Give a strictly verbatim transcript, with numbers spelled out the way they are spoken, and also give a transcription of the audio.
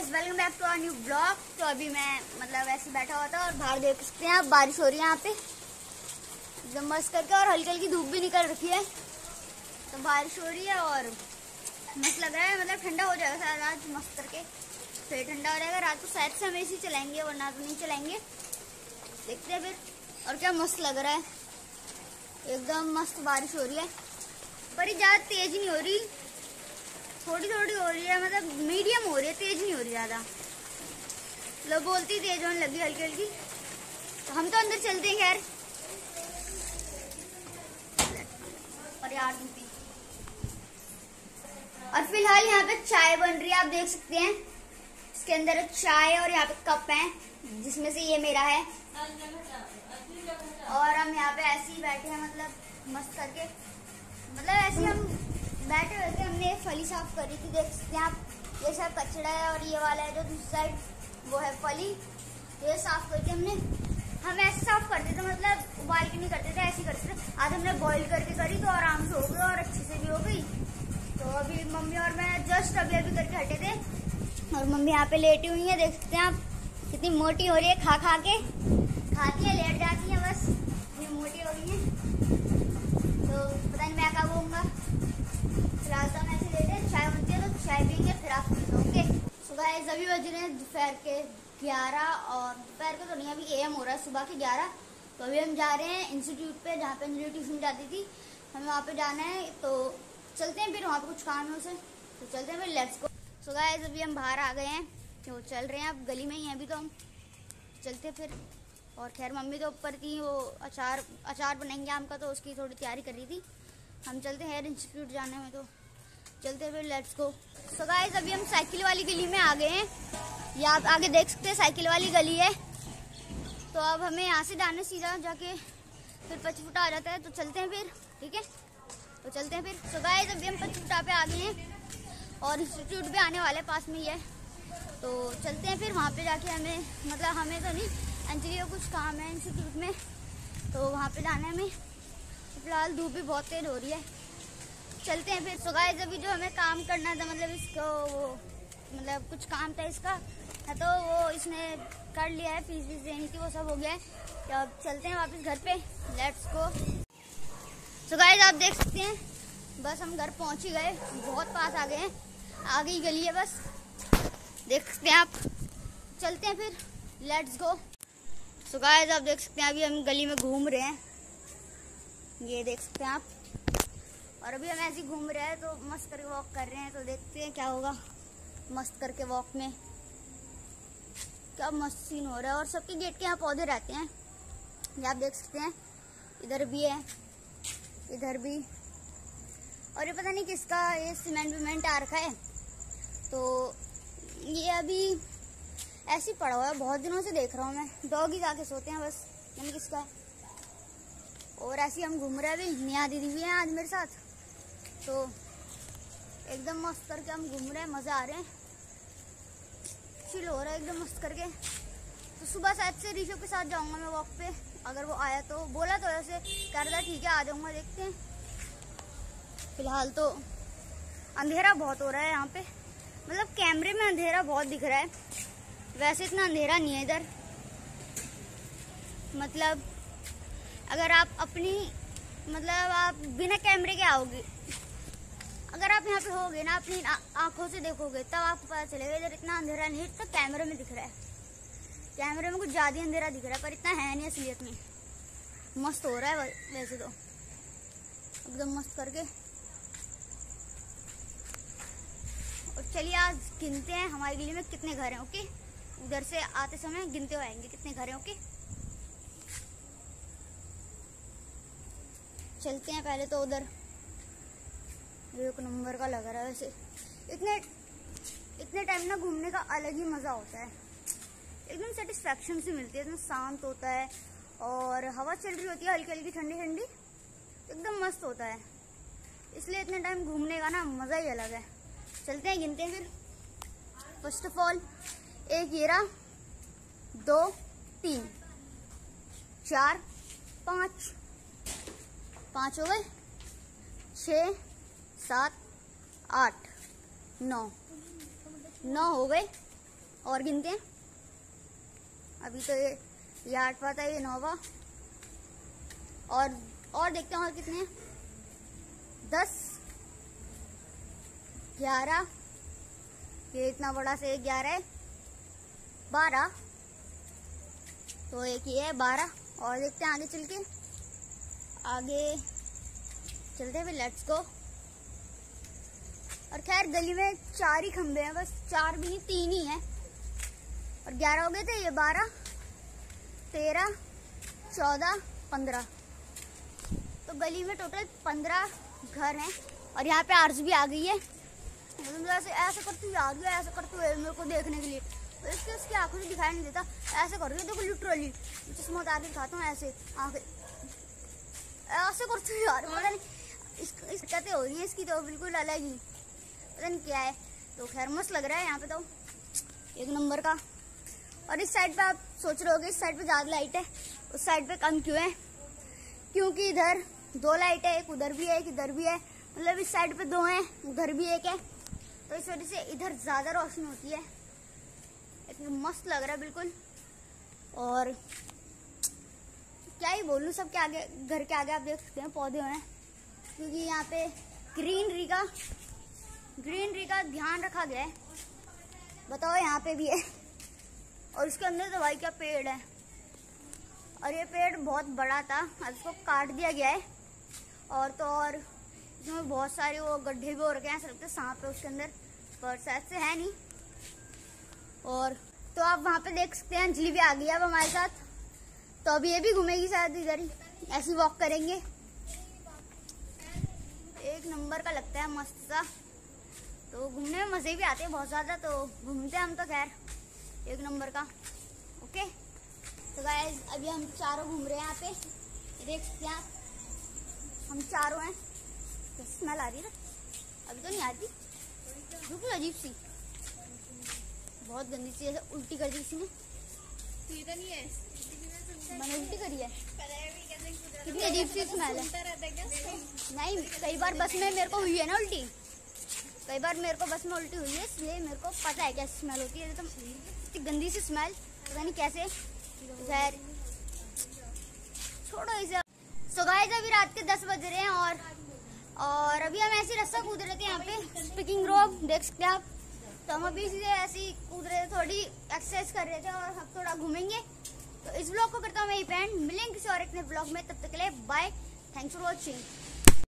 Welcome back to our new blog. तो अभी मैं मतलब ऐसे बैठा हुआ था और बाहर देख सकते हैं आप, बारिश हो रही है यहाँ पे एकदम मस्त करके, और हल्की हल्की धूप भी निकल रखी है। तो बारिश हो रही है और मस्त लग रहा है, मतलब ठंडा हो जाएगा शायद आज मस्त करके, फिर ठंडा हो जाएगा। रात को शायद से हम एसी चलाएंगे वरना तो नहीं चलाएंगे, देखते हैं फिर। और क्या मस्त लग रहा है, एकदम मस्त बारिश हो रही है, पर ये ज़्यादा तेज नहीं हो रही, थोड़ी थोड़ी हो रही है, मतलब मीडियम हो रही है, तेज नहीं हो रही ज़्यादा। लोग बोलती तेज होने लगी हल्की हल्की। तो हम तो अंदर चलते हैं खैर। और यार और फिलहाल यहाँ पे चाय बन रही है, आप देख सकते हैं। इसके अंदर चाय और यहाँ पे कप है, जिसमें से ये मेरा है। और हम यहाँ पे ऐसे ही बैठे हैं, मतलब मस्त करके, मतलब ऐसे हम बैठे हुए थे। हमने फली साफ करी थी, देख सकते हैं आप। ये सब कचरा है और ये वाला है जो दूसरी साइड, वो है फली। ये साफ करी थी हमने। हम ऐसे साफ करते थे, मतलब उबाल के नहीं करते थे, ऐसे ही करते थे। आज हमने बॉईल करके करी तो आराम से हो गई और अच्छे से भी हो गई। तो अभी मम्मी और मैं जस्ट अभी अभी करके हटे थे, और मम्मी यहाँ पे लेटी हुई है, देख सकते हैं आप। कितनी मोटी हो रही है, खा खा के खाती है, लेट जाती है, बस ये मोटी हो गई है। तो पता नहीं मैं कब होऊंगा। फिलहाल तो हम ऐसे लेते हैं, चाय बनती है तो चाय पीएंगे, फिर आप ओके। सुबह सभी बज रहे हैं दोपहर के ग्यारह, और दोपहर के तो नहीं, अभी एम हो रहा है, सुबह के ग्यारह। तो अभी हम जा रहे हैं इंस्टीट्यूट पे, जहाँ पे अंजलि ट्यूशन जाती थी, हमें वहाँ पे जाना है। तो चलते हैं, फिर वहाँ पे कुछ काम है उसे, तो चलते हैं फिर, लेट्स गो। सो गाइस अभी हम बाहर आ गए हैं, तो चल रहे हैं, अब गली में ही हैं अभी तो हम, चलते फिर। और खैर मम्मी तो ऊपर थी, वो अचार अचार बनाएंगे आम का, तो उसकी थोड़ी तैयारी कर रही थी। हम चलते हैं इंस्टीट्यूट जाने में, तो चलते हैं फिर, लेट्स गो। सो गाइस अभी हम साइकिल वाली गली में आ गए हैं, ये आप आगे देख सकते हैं, साइकिल वाली गली है। तो अब हमें यहाँ से जाना, सीधा जाके फिर पचफुटा आ जाता है, तो चलते हैं फिर, ठीक है, तो चलते हैं फिर। सो गाइस अभी हम पचफुटा पे आ गए हैं, और इंस्टीट्यूट भी आने वाले पास में ही है, तो चलते हैं फिर। वहाँ पे जाके हमें, मतलब हमें तो नहीं, अंजलि को कुछ काम है इंस्टीट्यूट में, तो वहाँ पे जाना है हमें। फिलहाल धूप भी बहुत तेज हो रही है, चलते हैं फिर। सो गाइस अभी जो हमें काम करना था, मतलब इसको वो मतलब कुछ काम था इसका, तो वो इसने कर लिया है, फीस वीस देनी थी, वो सब हो गया है। तो अब चलते हैं वापस घर पे, लेट्स गो। सो गाइस आप देख सकते हैं, बस हम घर पहुँच ही गए, बहुत पास आ गए हैं, आगे ही गली है बस, देख सकते हैं आप। चलते हैं फिर, लेट्स गो। सो गाइस आप देख सकते हैं, अभी हम गली में घूम रहे हैं, ये देख सकते हैं आप। और अभी हम ऐसे घूम रहे हैं, तो मस्त करके वॉक कर रहे हैं, तो देखते हैं क्या होगा मस्त करके वॉक में, क्या मस्त सीन हो रहा है। और सबके गेट के यहाँ पौधे रहते हैं, ये आप देख सकते हैं, इधर भी है, इधर भी। और ये पता नहीं किसका ये सीमेंट विमेंट आ रखा है, तो ये अभी ऐसे ही पड़ा हुआ है, बहुत दिनों से देख रहा हूँ मैं। डॉग ही जाके सोते हैं बस, यानी किसका है। और ऐसे ही हम घूम रहे हैं, अभी निया दीदी भी हैं आज मेरे साथ, तो एकदम मस्त करके हम घूम रहे हैं, मज़ा आ रहे हैं, चिल हो रहा है एकदम मस्त करके। तो सुबह शायद से ऋषभ के साथ जाऊँगा मैं वॉक पे, अगर वो आया तो। बोला तो ऐसे कर रहा, ठीक है आ जाऊँगा, देखते हैं। फिलहाल तो अंधेरा बहुत हो रहा है यहाँ पे, मतलब कैमरे में अंधेरा बहुत दिख रहा है, वैसे इतना अंधेरा नहीं है इधर। मतलब अगर आप अपनी, मतलब आप बिना कैमरे के आओगे, अगर आप यहाँ पे होगे ना, अपनी आंखों से देखोगे, तब आपको पता चलेगा इधर इतना अंधेरा नहीं, तो कैमरे में दिख रहा है। कैमरे में कुछ ज़्यादा अंधेरा दिख रहा है, पर इतना है नहीं असलियत में। मस्त हो रहा है वैसे तो, एकदम मस्त करके। और चलिए आज गिनते हैं हमारी गली में कितने घर हैं, ओके। उधर से आते समय गिनते हुए आएंगे कितने घर हैं, ओके। चलते हैं पहले तो उधर, एक नंबर का लग रहा है वैसे। इतने इतने टाइम ना घूमने का अलग ही मज़ा होता है, एकदम सेटिस्फैक्शन से मिलती है, इतना शांत होता है, और हवा चल रही होती है हल्की हल्की ठंडी ठंडी, एकदम मस्त होता है। इसलिए इतने टाइम घूमने का ना मज़ा ही अलग है। चलते हैं, गिनते हैं फिर। फर्स्ट ऑफ ऑल, एक ये रहा, दो, तीन, चार, पाँच, पाँच हो गए, छः, सात, आठ, नौ, नौ हो गए, और गिनते हैं। अभी तो ये ये आठवां था, ये नौवां, और और देखते हैं और कितने हैं। दस, ग्यारह, ये इतना बड़ा से ग्यारह है, बारह, तो एक ये है बारह। और देखते हैं आगे चल के, आगे चलते हैं, लेट्स गो। और खैर गली में चार ही खंबे हैं, बस चार भी नहीं, तीन ही हैं। और ग्यारह हो गए थे, ये बारह, तेरह, चौदह, पंद्रह, तो गली में टोटल पंद्रह घर हैं। और यहाँ पे आर्स भी आ गई है, मतलब ऐसे ऐसे करती हुई आ गई है, ऐसे करती हुई मेरे को देखने के लिए, तो इसके उसकी आंखों से दिखाई नहीं देता, ऐसे कर रही है, देखो लिटरली चश्मा उतार के दिखाता हूँ, ऐसे आंखें ऐसे करती हुई आ रही है, पता नहीं इस हरकतें हो रही है इसकी तो बिल्कुल अलग ही, पता नहीं क्या है। तो खैर मस्त लग रहा है यहाँ पे तो एक नंबर का। और इस साइड पे आप सोच रहे होगे इस साइड पे ज्यादा लाइट है, उस साइड पे कम क्यों है, क्योंकि इधर दो लाइट है, एक उधर भी है, एक इधर भी है, मतलब इस साइड पे दो हैं, उधर भी एक है, तो इस वजह से इधर ज्यादा रोशनी होती है। एकदम मस्त लग रहा है बिल्कुल। और क्या ही बोलूं, सबके आगे, घर के आगे आप देख सकते हैं पौधे हैं, क्योंकि यहाँ पे ग्रीनरी का ग्रीनरी का ध्यान रखा गया है। बताओ यहाँ पे भी है, और उसके अंदर तो भाई क्या पेड़ है, और ये पेड़ बहुत बड़ा था, अब इसको काट दिया गया है। और तो और इसमें बहुत सारे वो गड्ढे भी हो रखे हैं, ऐसा लगता है सांप है उसके अंदर, पर शायद से है नहीं। और तो आप वहाँ पे देख सकते हैं अंजलि भी आ गई है अब हमारे साथ, तो अभी ये भी घूमेगी शायद इधर ही, ऐसी वॉक करेंगे। एक नंबर का लगता है मस्त सा, तो घूमने में मजे भी आते हैं बहुत ज्यादा, तो घूमते हैं हम तो खैर एक नंबर का। ओके तो गाइस अभी हम चारों घूम रहे हैं यहाँ पे, देख सकते हैं आप, हम चारों हैं। तो स्मेल आ रही है, अभी तो नहीं आती, बिल्कुल अजीब सी, बहुत गंदी सी, जैसे उल्टी कर दी किसी ने। नहीं है, मैंने उल्टी करी है, कितनी अजीब सी स्मेल है। नहीं, कई बार बस में मेरे को हुई है ना उल्टी, कई बार मेरे को बस में उल्टी हुई है, इसलिए मेरे को पता है कैसी स्मेल होती है, तो इतनी गंदी सी स्मेल, पता नहीं कैसे। खैर छोड़ो इसे। सो गाइस अभी रात के दस बज रहे हैं, और और अभी हम ऐसी रास्ता कूद रहे थे यहाँ पे स्पीकिंग रोप, देख सकते हैं आप, तो हम अभी इसी ऐसी कूद रहे थे, थोड़ी एक्सरसाइज कर रहे थे, और हम थोड़ा घूमेंगे। तो इस ब्लॉग को करता हूँ मैं यहीं पे एंड, मिलेंगे किसी और एक नए ब्लॉग में, तब तक के लिए बाय, थैंक्स फॉर वॉचिंग।